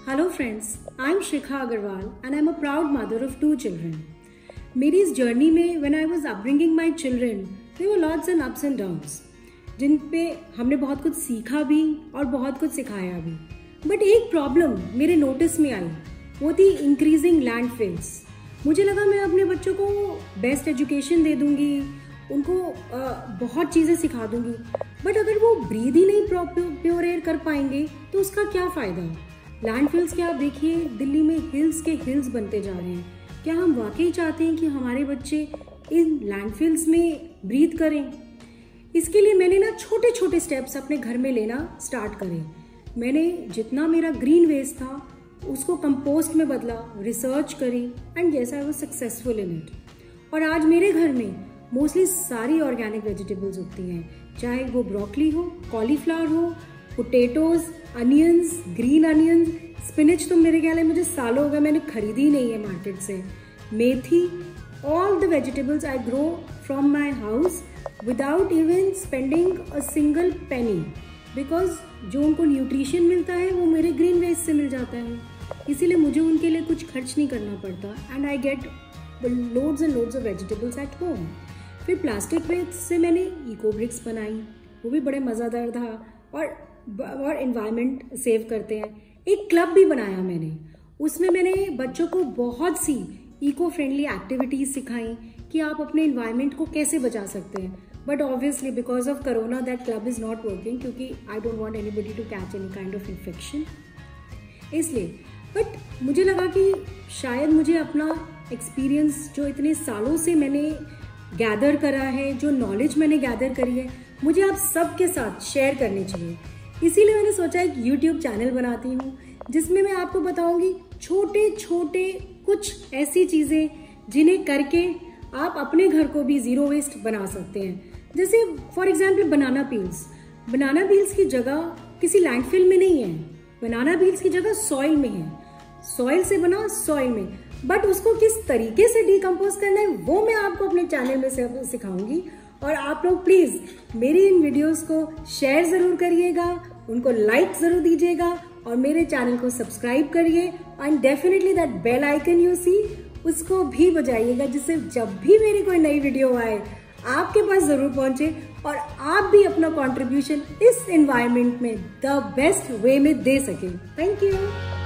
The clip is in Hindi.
Hello friends, I'm Shikha Agarwal and I'm a proud mother of 2 children. मेरी इस जर्नी में when I was upbringing my children, there were lots and ups and downs, जिन पे हमने बहुत कुछ सीखा भी और बहुत कुछ सिखाया भी. बट एक प्रॉब्लम मेरे नोटिस में आई, वो थी इंक्रीजिंग लैंडफिल्स. मुझे लगा मैं अपने बच्चों को बेस्ट एजुकेशन दे दूंगी, उनको बहुत चीज़ें सिखा दूंगी, बट अगर वो ब्रीद ही नहीं प्योर एयर कर पाएंगे तो उसका क्या फ़ायदा. लैंडफिल्स के आप देखिए, दिल्ली में हिल्स के हिल्स बनते जा रहे हैं. क्या हम वाकई चाहते हैं कि हमारे बच्चे इन लैंडफिल्स में ब्रीथ करें? इसके लिए मैंने ना छोटे छोटे स्टेप्स अपने घर में लेना स्टार्ट करे. मैंने जितना मेरा ग्रीन वेस्ट था उसको कंपोस्ट में बदला, रिसर्च करी and yes I was successful in it. और आज मेरे घर में मोस्टली सारी ऑर्गेनिक वेजिटेबल्स उगती हैं, चाहे वो ब्रोकली हो, कॉलीफ्लावर हो, potatoes, onions, green onions, spinach तो मेरे ख्याल है मुझे सालों हो गए मैंने खरीदी नहीं है मार्केट से, मेथी, all the vegetables I grow from my house without even spending a single penny, because जो उनको न्यूट्रिशन मिलता है वो मेरे ग्रीन वेस्ट से मिल जाता है. इसीलिए मुझे उनके लिए कुछ खर्च नहीं करना पड़ता and I get loads and loads of vegetables at home. फिर प्लास्टिक वेस्ट से मैंने इको ब्रिक्स बनाई, वो भी बड़े मज़ेदार था और एनवायरनमेंट सेव करते हैं. एक क्लब भी बनाया मैंने, उसमें मैंने बच्चों को बहुत सी इको फ्रेंडली एक्टिविटीज़ सिखाई कि आप अपने एनवायरनमेंट को कैसे बचा सकते हैं. But obviously because of corona that club is not working, क्योंकि I don't want anybody to catch any kind of infection, इसलिए. बट मुझे लगा कि शायद मुझे अपना एक्सपीरियंस जो इतने सालों से मैंने गैदर करा है, जो नॉलेज मैंने गैदर करी है, मुझे आप सबके साथ शेयर करनी चाहिए. इसीलिए मैंने सोचा एक YouTube चैनल बनाती हूँ जिसमें मैं आपको बताऊंगी छोटे छोटे कुछ ऐसी चीज़ें जिन्हें करके आप अपने घर को भी ज़ीरो वेस्ट बना सकते हैं. जैसे फॉर एग्जाम्पल बनाना पील्स की जगह किसी लैंडफिल में नहीं है, बनाना पील्स की जगह सॉइल में है, सॉइल से बना सॉइल में. बट उसको किस तरीके से डिकम्पोज करना है वो मैं आपको अपने चैनल में सिखाऊंगी. और आप लोग प्लीज मेरी इन वीडियोस को शेयर जरूर करिएगा, उनको लाइक जरूर दीजिएगा और मेरे चैनल को सब्सक्राइब करिए and definitely that bell icon you see उसको भी बजाइएगा, जिससे जब भी मेरी कोई नई वीडियो आए आपके पास जरूर पहुंचे और आप भी अपना कंट्रीब्यूशन इस एनवायरनमेंट में द बेस्ट वे में दे सकें. Thank you.